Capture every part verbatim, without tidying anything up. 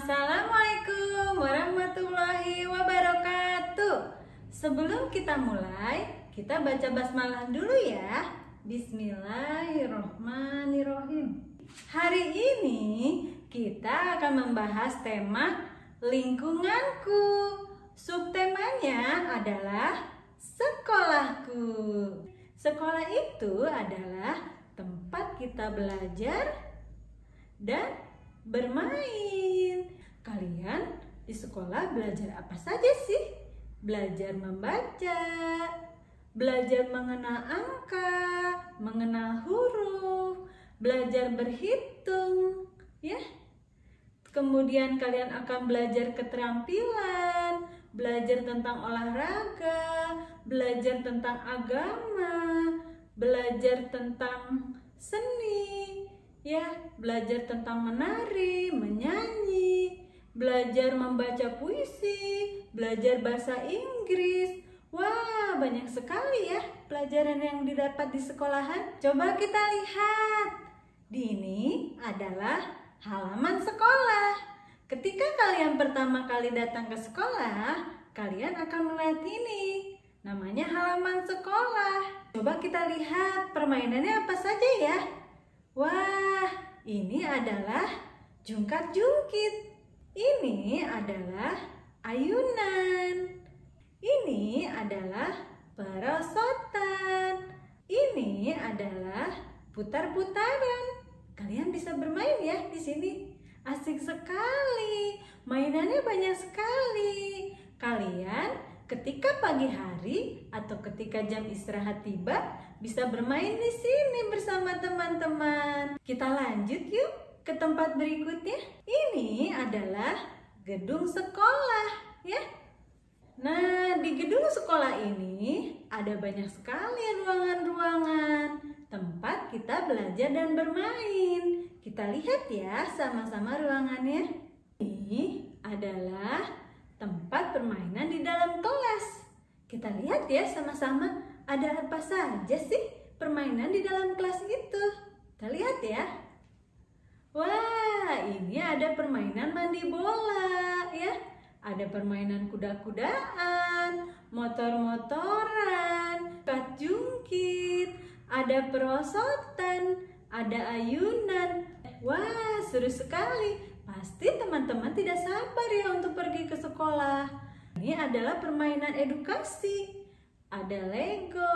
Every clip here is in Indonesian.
Assalamualaikum warahmatullahi wabarakatuh. Sebelum kita mulai, kita baca basmalah dulu ya. Bismillahirrohmanirrohim. Hari ini kita akan membahas tema lingkunganku. Subtemanya adalah sekolahku. Sekolah itu adalah tempat kita belajar dan bermain. Kalian di sekolah belajar apa saja sih? Belajar membaca, belajar mengenal angka, mengenal huruf, belajar berhitung, ya. Kemudian kalian akan belajar keterampilan, belajar tentang olahraga, belajar tentang agama, belajar tentang seni, ya, belajar tentang menari, menyanyi, belajar membaca puisi, belajar bahasa Inggris. Wah, banyak sekali ya pelajaran yang didapat di sekolahan. Coba kita lihat. Di ini adalah halaman sekolah. Ketika kalian pertama kali datang ke sekolah, kalian akan melihat ini. Namanya halaman sekolah. Coba kita lihat permainannya apa saja ya. Wah, ini adalah jungkat-jungkit. Ini adalah ayunan. Ini adalah perosotan. Ini adalah putar-putaran. Kalian bisa bermain ya di sini. Asik sekali. Mainannya banyak sekali. Kalian ketika pagi hari atau ketika jam istirahat tiba, bisa bermain di sini bersama teman-teman. Kita lanjut yuk ke tempat berikutnya. Ini adalah gedung sekolah, ya. Nah, di gedung sekolah ini ada banyak sekali ruangan-ruangan tempat kita belajar dan bermain. Kita lihat ya sama-sama ruangannya. Ini adalah tempat permainan di dalam kelas. Kita lihat ya sama-sama ada apa saja sih permainan di dalam kelas itu. Kita lihat ya. Wah, ini ada permainan mandi bola ya. Ada permainan kuda-kudaan, motor-motoran, kat jungkit, ada perosotan, ada ayunan. Wah, seru sekali. Pasti teman-teman tidak sabar ya untuk pergi ke sekolah. Ini adalah permainan edukasi. Ada Lego,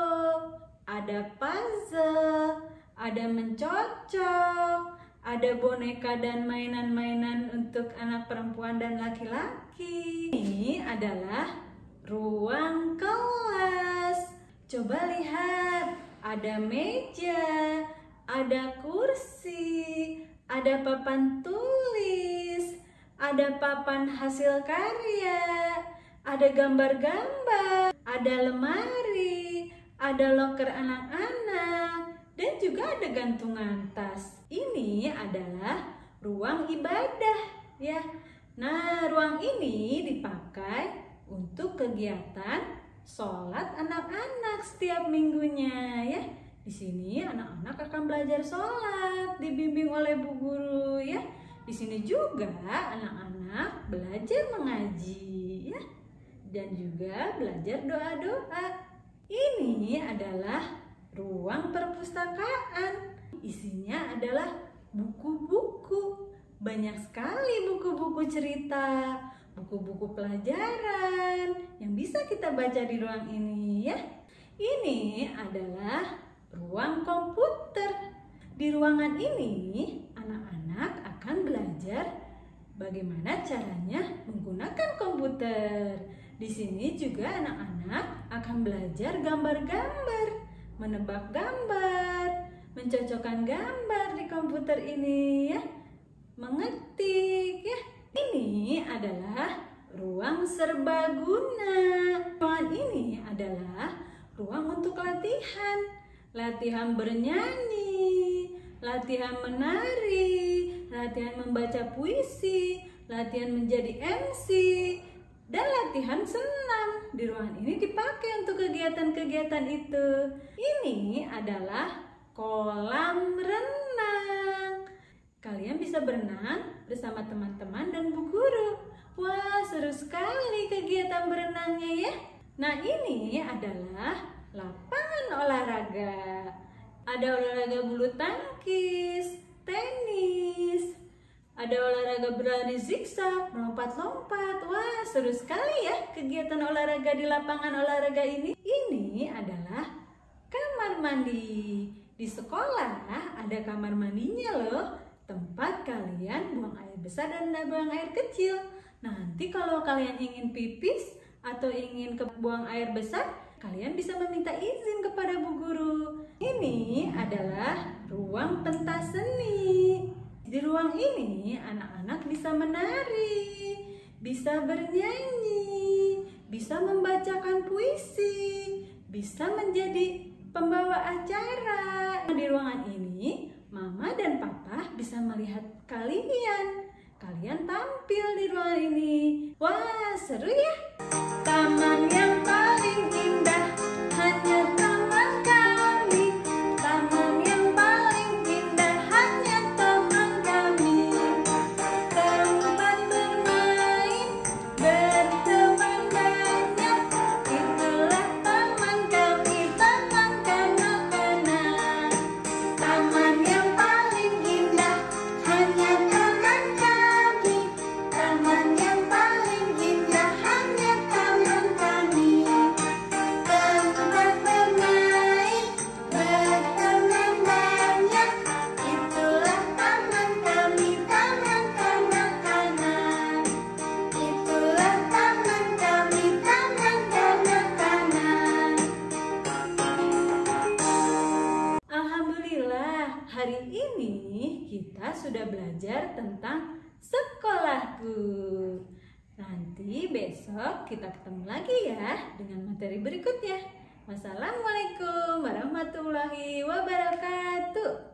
ada puzzle, ada mencocok, ada boneka dan mainan-mainan untuk anak perempuan dan laki-laki. Ini adalah ruang kelas. Coba lihat, ada meja, ada kursi, ada papan tulis, ada papan hasil karya, ada gambar-gambar, ada lemari, ada loker anak-anak, dan juga ada gantungan tas. Ini adalah ruang ibadah, ya. Nah, ruang ini dipakai untuk kegiatan sholat anak-anak setiap minggunya, ya. Di sini anak-anak akan belajar sholat, dibimbing oleh bu guru ya. Di sini juga anak-anak belajar mengaji ya, dan juga belajar doa-doa. Ini adalah ruang perpustakaan. Isinya adalah buku-buku. Banyak sekali buku-buku cerita, buku-buku pelajaran yang bisa kita baca di ruang ini ya. Ini adalah ruang komputer. Di ruangan ini, anak-anak akan belajar bagaimana caranya menggunakan komputer. Di sini juga anak-anak akan belajar gambar-gambar, menebak gambar, mencocokkan gambar di komputer ini ya, mengetik ya. Ini adalah ruang serbaguna. Ruangan ini adalah ruang untuk latihan. Latihan bernyanyi, latihan menari, latihan membaca puisi, latihan menjadi M C, dan latihan senam. Di ruangan ini dipakai untuk kegiatan-kegiatan itu. Ini adalah kolam renang. kalian bisa berenang bersama teman-teman dan bu guru. Wah, seru sekali kegiatan berenangnya ya. Nah, ini adalah lapangan olahraga. Ada olahraga bulu tangkis, tenis, ada olahraga berlari zigzag, melompat-lompat. Wah, seru sekali ya kegiatan olahraga di lapangan olahraga ini. Ini adalah kamar mandi. Di sekolah ada kamar mandinya loh, tempat kalian buang air besar dan buang air kecil. Nanti kalau kalian ingin pipis atau ingin ke buang air besar, kalian bisa meminta izin kepada bu guru. Ini adalah ruang pentas seni. Di ruang ini anak-anak bisa menari, bisa bernyanyi, bisa membacakan puisi, bisa menjadi pembawa acara. Di ruangan ini mama dan papa bisa melihat kalian. Kalian tampil di ruangan ini. Wah, seru ya. Taman yang paling indah hanya taman kami. Taman yang paling indah hanya taman kami. Tempat bermain, berteman banyak. Itulah taman kami, taman kanak-kanak. Taman yang paling indah hanya taman kami. Taman yang paling indah hanya taman kami. Tempat bermain, berteman banyak. Itulah taman kami, taman kanak-kanak. Itulah taman kami, taman kanak-kanak. Alhamdulillah, hari ini kita sudah belajar tentang sekolahku. Nanti besok kita ketemu lagi ya dengan materi berikutnya. Wassalamualaikum warahmatullahi wabarakatuh.